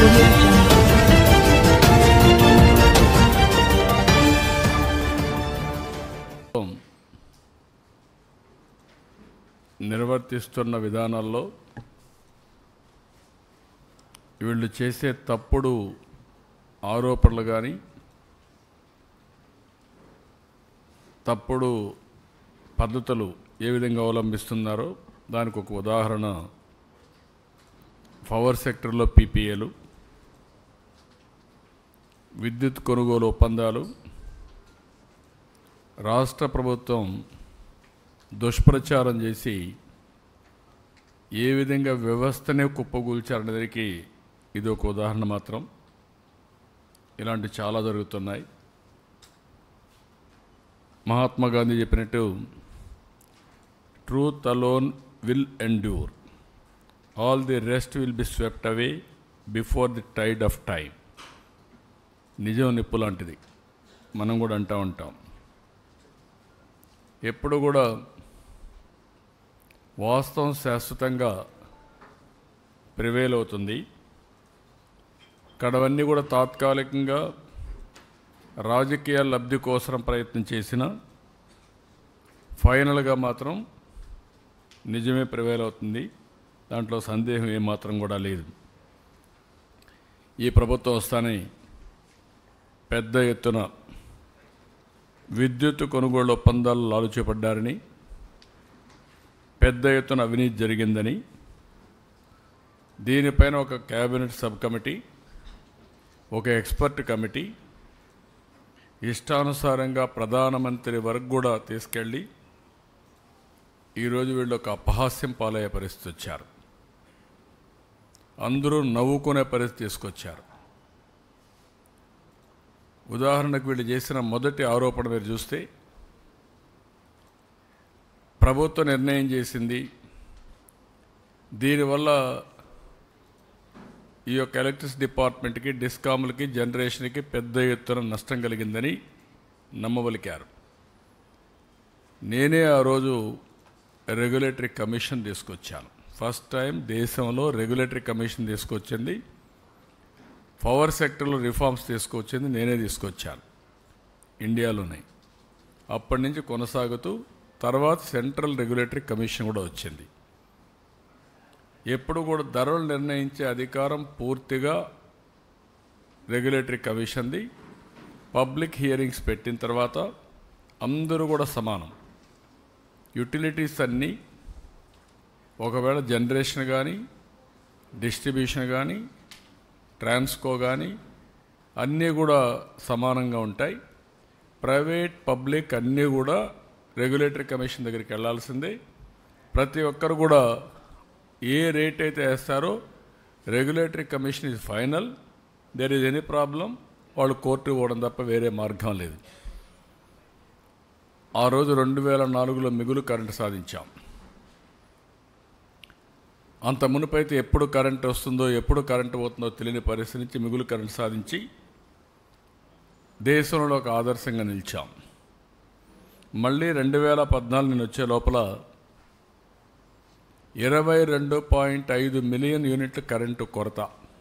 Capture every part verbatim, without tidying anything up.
audio jungle. నిర్వర్తిస్తున్న విధానాల్లో వీళ్ళు చేసే తప్పుడు ఆరోపణలు కానీ తప్పుడు పద్ధతులు ఏ విధంగా అవలంబిస్తున్నారో దానికి ఒక ఉదాహరణ పవర్ సెక్టర్లో పీపీఏలు, విద్యుత్ కొనుగోలు ఒప్పందాలు, రాష్ట్ర ప్రభుత్వం దుష్ప్రచారం చేసి ఏ విధంగా వ్యవస్థనే కుప్పగూల్చారనేదానికి ఇది ఒక ఉదాహరణ మాత్రం. ఇలాంటి చాలా జరుగుతున్నాయి. మహాత్మా గాంధీ చెప్పినట్టు truth alone will endure, all the rest will be swept away before the tide of time. నిజం నిప్పు లాంటిది, మనం కూడా అంటూ ఉంటాం. ఎప్పుడు కూడా వాస్తవం శాశ్వతంగా ప్రివేల్ అవుతుంది. కడవన్నీ కూడా తాత్కాలికంగా రాజకీయ లబ్ధి కోసం ప్రయత్నం చేసిన ఫైనల్గా మాత్రం నిజమే ప్రివేల్ అవుతుంది. దాంట్లో సందేహం ఏమాత్రం కూడా లేదు. ఈ ప్రభుత్వం వస్తానే పెద్ద ఎత్తున విద్యుత్ కొనుగోలు ఒప్పందాలు లాలుచేపడ్డారని, పెద్ద ఎత్తున అవినీతి జరిగిందని, దీనిపైన ఒక క్యాబినెట్ సబ్ కమిటీ, ఒక ఎక్స్పర్ట్ కమిటీ ఇష్టానుసారంగా ప్రధానమంత్రి వరకు కూడా తీసుకెళ్ళి ఈరోజు వీళ్ళు ఒక అపహాస్యం పాలయ్యే పరిస్థితి వచ్చారు. అందరూ నవ్వుకునే పరిస్థితి తీసుకొచ్చారు. ఉదాహరణకు వీళ్ళు చేసిన మొదటి ఆరోపణ మీరు చూస్తే, ప్రభుత్వం నిర్ణయం చేసింది దీనివల్ల ఈ యొక్క ఎలక్ట్రిసిటీ డిపార్ట్మెంట్కి, డిస్కామ్లకి, జనరేషన్కి పెద్ద ఎత్తున నష్టం కలిగిందని నమ్మవలికారు. నేనే ఆ రోజు రెగ్యులేటరీ కమిషన్ తీసుకొచ్చాను. ఫస్ట్ టైం దేశంలో రెగ్యులేటరీ కమిషన్ తీసుకొచ్చింది, పవర్ సెక్టర్లో రిఫార్మ్స్ తీసుకొచ్చింది నేనే తీసుకొచ్చాను ఇండియాలోనే. అప్పటి నుంచి కొనసాగుతూ తర్వాత సెంట్రల్ రెగ్యులేటరీ కమిషన్ కూడా వచ్చింది. ఎప్పుడు కూడా ధరలు నిర్ణయించే అధికారం పూర్తిగా రెగ్యులేటరీ కమిషన్ది. పబ్లిక్ హియరింగ్స్ పెట్టిన తర్వాత అందరూ కూడా సమానం. యుటిలిటీస్ అన్నీ ఒకవేళ జనరేషన్ కానీ, డిస్ట్రిబ్యూషన్ కానీ, ట్రాన్స్కో కానీ అన్నీ కూడా సమానంగా ఉంటాయి. ప్రైవేట్, పబ్లిక్ అన్నీ కూడా రెగ్యులేటరీ కమిషన్ దగ్గరికి వెళ్ళాల్సిందే. ప్రతి ఒక్కరు కూడా ఏ రేట్ అయితే వేస్తారో regulatory commission is final. There is any problem వాళ్ళు కోర్టు పోవడం తప్ప వేరే మార్గం లేదు. ఆ రోజు రెండు వేల నాలుగులో మిగులు కరెంటు సాధించాం. అంత మునుపైతే ఎప్పుడు కరెంటు వస్తుందో, ఎప్పుడు కరెంటు పోతుందో తెలియని పరిస్థితి నుంచి మిగులు కరెంటు సాధించి దేశంలో ఒక ఆదర్శంగా నిలిచాం. మళ్ళీ రెండు వేల పద్నాలుగు నేను వచ్చే లోపల ఇరవై రెండు పాయింట్ ఐదు మిలియన్ యూనిట్ల కరెంటు కొరత.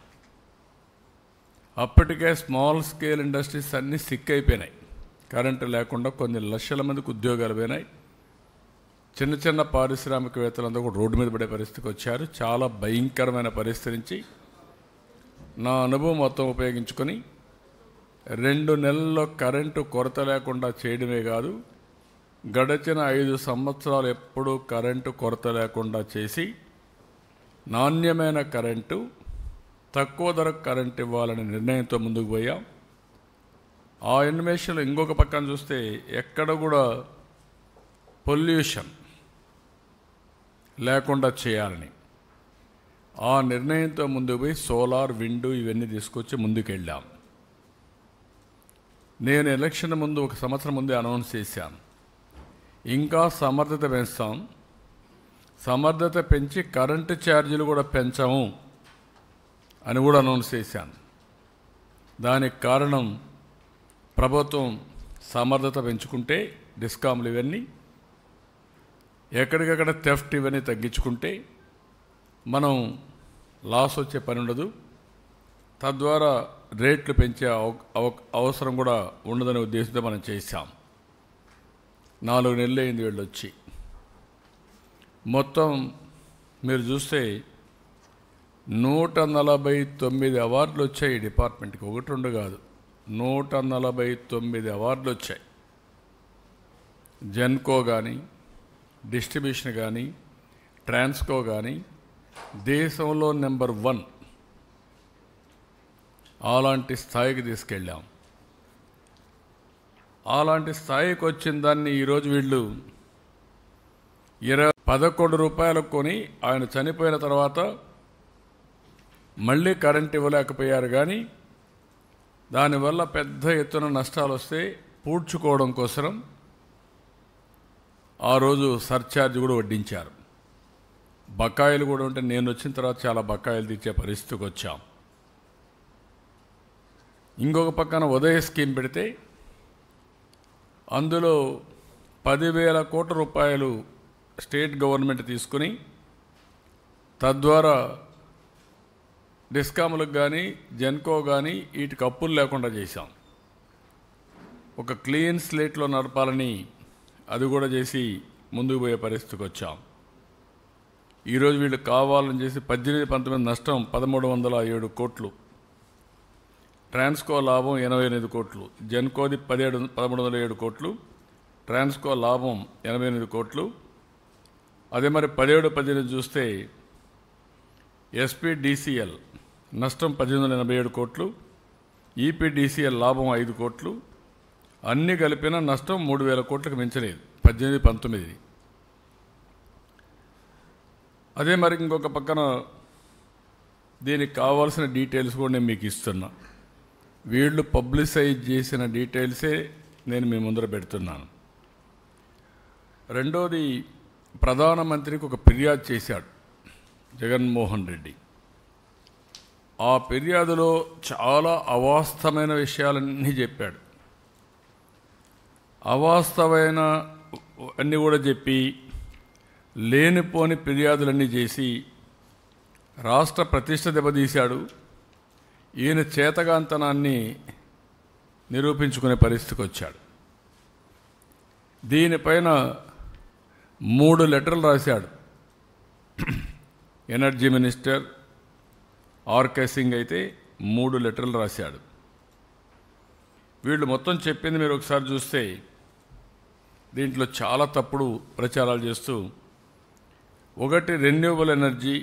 అప్పటికే స్మాల్ స్కేల్ ఇండస్ట్రీస్ అన్నీ సిక్ అయిపోయినాయి. కరెంటు లేకుండా కొన్ని లక్షల మందికి ఉద్యోగాలు పోయినాయి. చిన్న చిన్న పారిశ్రామికవేత్తలందరూ కూడా రోడ్డు మీద పడే పరిస్థితికి వచ్చారు. చాలా భయంకరమైన పరిస్థితి నుంచి నా అనుభవం మొత్తం ఉపయోగించుకొని రెండు నెలల్లో కరెంటు కొరత లేకుండా చేయడమే కాదు, గడిచిన ఐదు సంవత్సరాలు ఎప్పుడూ కరెంటు కొరత లేకుండా చేసి నాణ్యమైన కరెంటు, తక్కువ ధరకు కరెంటు ఇవ్వాలనే నిర్ణయంతో ముందుకు పోయాం. ఆ ఇన్వెస్టిగేషన్లో ఇంకొక పక్కన చూస్తే ఎక్కడ కూడా పొల్యూషన్ లేకుండా చేయాలని ఆ నిర్ణయంతో ముందుకు పోయి సోలార్, విండ్ ఇవన్నీ తీసుకొచ్చి ముందుకు వెళ్ళాం. నేను ఎలక్షన్ ముందు ఒక సంవత్సరం ముందే అనౌన్స్ చేశాను, ఇంకా సమర్థత పెంచుతాం, సమర్థత పెంచి కరెంటు ఛార్జీలు కూడా పెంచాము అని కూడా అనౌన్స్ చేశాను. దానికి కారణం ప్రభుత్వం సమర్థత పెంచుకుంటే డిస్కామ్లు ఇవన్నీ ఎక్కడికక్కడ థెఫ్ట్ ఇవన్నీ తగ్గించుకుంటే మనం లాస్ వచ్చే పని ఉండదు. తద్వారా రేట్లు పెంచే అవసరం కూడా ఉండదనే ఉద్దేశంతో మనం చేశాం. నాలుగు నెలలు అయింది వీళ్ళు వచ్చి. మొత్తం మీరు చూస్తే నూట నలభై తొమ్మిది అవార్డులు వచ్చాయి ఈ డిపార్ట్మెంట్కి. ఒకటి రెండు కాదు, నూట నలభై తొమ్మిది అవార్డులు వచ్చాయి. జెన్కో కానీ, డిస్ట్రిబ్యూషన్ కానీ, ట్రాన్స్కో కానీ దేశంలో నెంబర్ వన్ అలాంటి స్థాయికి తీసుకెళ్ళాం. అలాంటి స్థాయికి వచ్చిన దాన్ని ఈరోజు వీళ్ళు ఇరవై పదకొండు రూపాయలకు కొని ఆయన చనిపోయిన తర్వాత మళ్ళీ కరెంట్ ఇవ్వలేకపోయారు. కానీ దానివల్ల పెద్ద ఎత్తున నష్టాలు వస్తే పూడ్చుకోవడం కోసం ఆ రోజు సర్ఛార్జ్ కూడా వడ్డించారు. బకాయిలు కూడా ఉంటే నేను వచ్చిన తర్వాత చాలా బకాయిలు తీర్చే పరిస్థితికి వచ్చాం. ఇంకొక పక్కన ఉదయ స్కీమ్ పెడితే అందులో పదివేల కోట్ల రూపాయలు స్టేట్ గవర్నమెంట్ తీసుకుని తద్వారా డిస్కాములకు కానీ జెన్కో కానీ వీటికి అప్పులు లేకుండా చేశాం. ఒక క్లీన్ స్లేట్లో నడపాలని అది కూడా చేసి ముందుకు పోయే పరిస్థితికి వచ్చాం. ఈరోజు వీళ్ళు కావాలని చేసి పద్దెనిమిది పంతొమ్మిది నష్టం పదమూడు వందల ఏడు కోట్లు, ట్రాన్స్కో లాభం ఎనభై ఎనిమిది కోట్లు, జెన్కోది పదిహేడు పదమూడు వందల ఏడు కోట్లు, ట్రాన్స్కో లాభం ఎనభై ఎనిమిది కోట్లు. అదే మరి పదిహేడు పద్దెనిమిది చూస్తే ఎస్పీడీసీఎల్ నష్టం పద్దెనిమిది వందల ఎనభై ఏడు కోట్లు, ఈపీడీసీఎల్ లాభం ఐదు కోట్లు, అన్నీ కలిపిన నష్టం మూడు వేల కోట్లకు మించలేదు పద్దెనిమిది పంతొమ్మిది. అదే మరి ఇంకొక పక్కన దీనికి కావాల్సిన డీటెయిల్స్ కూడా నేను మీకు ఇస్తున్నా. వీళ్ళు పబ్లిసైజ్ చేసిన డీటెయిల్సే నేను మీ ముందర పెడుతున్నాను. రెండోది, ప్రధానమంత్రికి ఒక ఫిర్యాదు చేశాడు జగన్మోహన్ రెడ్డి. ఆ ఫిర్యాదులో చాలా అవాస్తవమైన విషయాలన్నీ చెప్పాడు. అవాస్తవమైన అన్నీ కూడా చెప్పి లేనిపోని ఫిర్యాదులన్నీ చేసి రాష్ట్ర ప్రతిష్ట దెబ్బతీశాడు. ఈయన చేతగాంతనాన్ని నిరూపించుకునే పరిస్థితికి వచ్చాడు. దీనిపైన మూడు లెటర్లు రాశాడు. ఎనర్జీ మినిస్టర్ ఆర్కే సింగ్ అయితే మూడు లెటర్లు రాశాడు. వీళ్ళు మొత్తం చెప్పింది మీరు ఒకసారి చూస్తే దీంట్లో చాలా తప్పుడు ప్రచారాలు చేస్తూ, ఒకటి రెన్యూవబుల్ ఎనర్జీ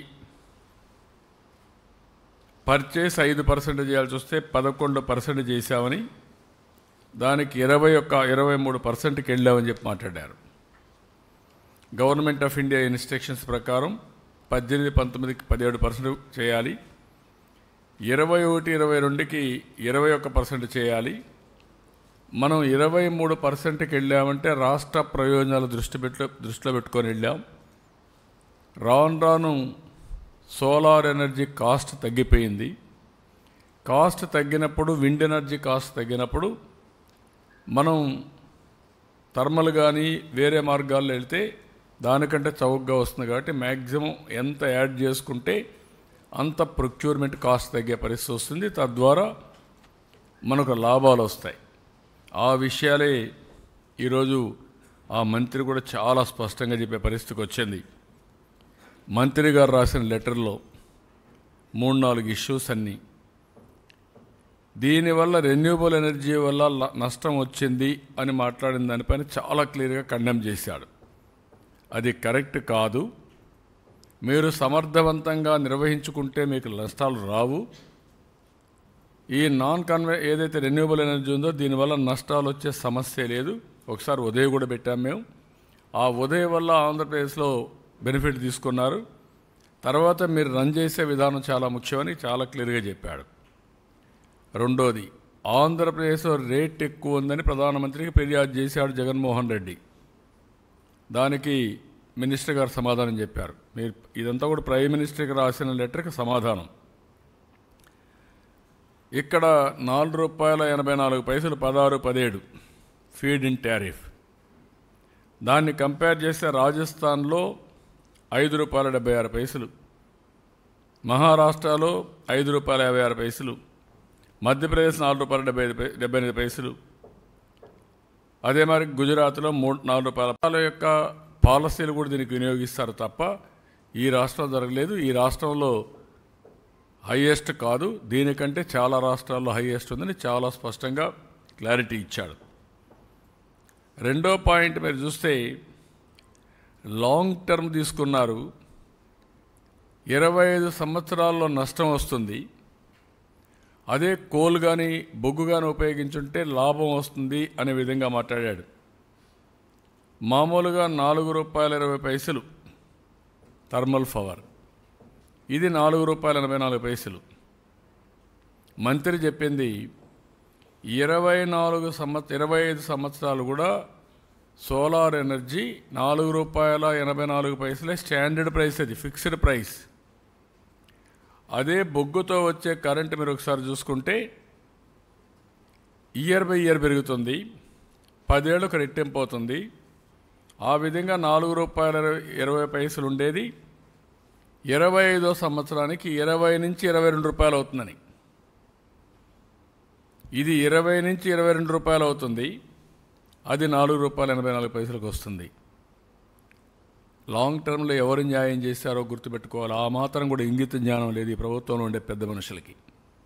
పర్చేస్ ఐదు పర్సెంట్ చేయాల్సి వస్తే పదకొండు పర్సెంట్ చేశామని, దానికి ఇరవై ఒక్క ఇరవై మూడు పర్సెంట్కి వెళ్ళామని చెప్పి మాట్లాడారు. గవర్నమెంట్ ఆఫ్ ఇండియా ఇన్స్ట్రక్షన్స్ ప్రకారం పద్దెనిమిది పంతొమ్మిదికి పదిహేడు పర్సెంట్ చేయాలి, ఇరవై ఒకటి ఇరవై రెండుకి ఇరవై ఒక్క పర్సెంట్ చేయాలి. మనం ఇరవై మూడు పర్సెంట్కి వెళ్ళామంటే రాష్ట్ర ప్రయోజనాలు దృష్టి పెట్టు దృష్టిలో పెట్టుకొని వెళ్ళాం. రాను రాను సోలార్ ఎనర్జీ కాస్ట్ తగ్గిపోయింది. కాస్ట్ తగ్గినప్పుడు, విండ్ ఎనర్జీ కాస్ట్ తగ్గినప్పుడు మనం థర్మల్ కానీ వేరే మార్గాల్లో వెళ్తే దానికంటే చౌకగా వస్తుంది. కాబట్టి మ్యాక్సిమం ఎంత యాడ్ చేసుకుంటే అంత ప్రొక్యూర్మెంట్ కాస్ట్ తగ్గే పరిస్థితి వస్తుంది. తద్వారా మనకు లాభాలు వస్తాయి. ఆ విషయాలే ఈరోజు ఆ మంత్రి కూడా చాలా స్పష్టంగా చెప్పే పరిస్థితికి వచ్చింది. మంత్రి గారు రాసిన లెటర్లో మూడు నాలుగు ఇష్యూస్ అన్నీ, దీనివల్ల రెన్యూబుల్ ఎనర్జీ వల్ల నష్టం వచ్చింది అని మాట్లాడిన దానిపైన చాలా క్లియర్గా కండెమ్ చేశాడు. అది కరెక్ట్ కాదు. మీరు సమర్థవంతంగా నిర్వహించుకుంటే మీకు నష్టాలు రావు. ఈ నాన్ కన్వే ఏదైతే రెన్యూబుల్ ఎనర్జీ ఉందో దీనివల్ల నష్టాలు వచ్చే సమస్య లేదు. ఒకసారి ఉదయ్ కూడా పెట్టాం మేము. ఆ ఉదయ్ వల్ల ఆంధ్రప్రదేశ్లో బెనిఫిట్ తీసుకున్నారు. తర్వాత మీరు రన్ చేసే విధానం చాలా ముఖ్యమని చాలా క్లియర్గా చెప్పాడు. రెండోది, ఆంధ్రప్రదేశ్లో రేట్ ఎక్కువ ఉందని ప్రధానమంత్రికి ఫిర్యాదు చేశాడు జగన్మోహన్ రెడ్డి. దానికి మినిస్టర్ గారు సమాధానం చెప్పారు. మీరు ఇదంతా కూడా ప్రైమ్ మినిస్టర్కి రాసిన లెటర్కి సమాధానం. ఇక్కడ నాలుగు రూపాయల ఎనభై నాలుగు పైసలు పదహారు పదిహేడు ఫీడ్ ఇన్ టారిఫ్. దాన్ని కంపేర్ చేస్తే రాజస్థాన్లో ఐదు రూపాయల డెబ్బై ఆరు పైసలు మహారాష్ట్రలో ఐదు రూపాయల యాభై ఆరు పైసలు, మధ్యప్రదేశ్ నాలుగు రూపాయల డెబ్బై ఐదు డెబ్బై ఎనిమిది పైసలు, అదే మరి గుజరాత్లో మూడు నాలుగు రూపాయల యొక్క పాలసీలు కూడా దీనికి వినియోగిస్తారు తప్ప ఈ రాష్ట్రం జరగలేదు. ఈ రాష్ట్రంలో హైయెస్ట్ కాదు, దీనికంటే చాలా రాష్ట్రాల్లో హైయెస్ట్ ఉందని చాలా స్పష్టంగా క్లారిటీ ఇచ్చాడు. రెండో పాయింట్ మీరు చూస్తే లాంగ్ టర్మ్ తీసుకున్నారు, ఇరవై ఐదు సంవత్సరాల్లో నష్టం వస్తుంది. అదే కోల్ కానీ బొగ్గు కానీ ఉపయోగించుంటే లాభం వస్తుంది అనే విధంగా మాట్లాడాడు. మామూలుగా నాలుగు రూపాయల ఇరవై పైసలు థర్మల్ పవర్, ఇది నాలుగు రూపాయల ఎనభై నాలుగు పైసలు. మంత్రి చెప్పింది ఇరవై నాలుగు సంవత్సర ఇరవై ఐదు సంవత్సరాలు కూడా సోలార్ ఎనర్జీ నాలుగు రూపాయల ఎనభై నాలుగు పైసలే స్టాండర్డ్ ప్రైస్, అది ఫిక్స్డ్ ప్రైస్. అదే బొగ్గుతో వచ్చే కరెంటు మీరు ఒకసారి చూసుకుంటే ఇయర్ బై ఇయర్ పెరుగుతుంది, పదేళ్ళకు రెట్టింపు అవుతుంది. ఆ విధంగా నాలుగు రూపాయల ఇరవై పైసలు ఉండేది ఇరవై ఐదో సంవత్సరానికి ఇరవై నుంచి ఇరవై రెండు రూపాయలు అవుతుందని. ఇది ఇరవై నుంచి ఇరవై రెండు రూపాయలు అవుతుంది, అది నాలుగు రూపాయల ఎనభై నాలుగు పైసలకు వస్తుంది. లాంగ్ టర్మ్లో ఎవరు న్యాయం చేశారో గుర్తుపెట్టుకోవాలి. ఆ మాత్రం కూడా ఇంగిత జ్ఞానం లేదు ఈ ప్రభుత్వంలో ఉండే పెద్ద మనుషులకి.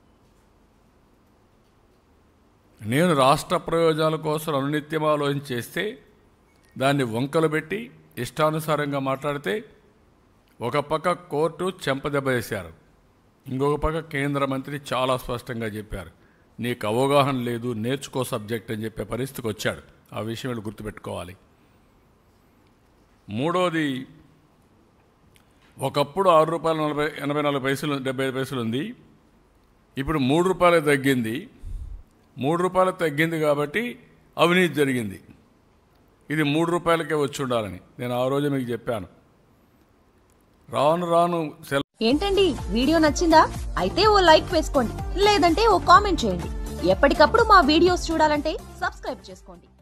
నేను రాష్ట్ర ప్రయోజనాల కోసం అనునిత్యం ఆలోచన చేస్తే దాన్ని వంకలు పెట్టి ఇష్టానుసారంగా మాట్లాడితే ఒక పక్క కోర్టు చెంపదెబ్బేశారు, ఇంకొక పక్క కేంద్ర మంత్రి చాలా స్పష్టంగా చెప్పారు నీకు అవగాహన లేదు, నేర్చుకో సబ్జెక్ట్ అని చెప్పే పరిస్థితికి వచ్చాడు. ఆ విషయం వీళ్ళు గుర్తుపెట్టుకోవాలి. మూడోది, ఒకప్పుడు ఆరు రూపాయల నలభై ఎనభై నాలుగు పైసలు డెబ్బై ఐదు పైసలు ఉంది, ఇప్పుడు మూడు రూపాయలు తగ్గింది. మూడు రూపాయలు తగ్గింది కాబట్టి అవినీతి జరిగింది. ఇది మూడు రూపాయలకే వచ్చి ఉండాలని నేను ఆ రోజు మీకు చెప్పాను. రాను రాను ఏంటండి వీడియో నచ్చిందా? అయితే ఓ లైక్ వేసుకోండి, లేదంటే ఓ కామెంట్ చేయండి. ఎప్పటికప్పుడు మా వీడియోస్ చూడాలంటే సబ్స్క్రైబ్ చేసుకోండి.